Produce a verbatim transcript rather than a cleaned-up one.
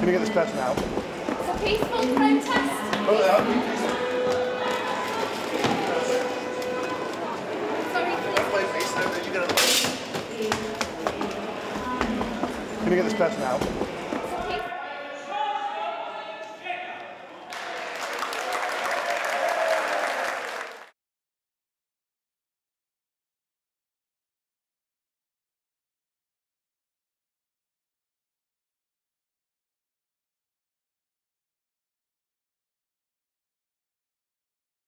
Can you get this person out? It's a peaceful protest. Oh, they are. Sorry, please. Can you get this person out?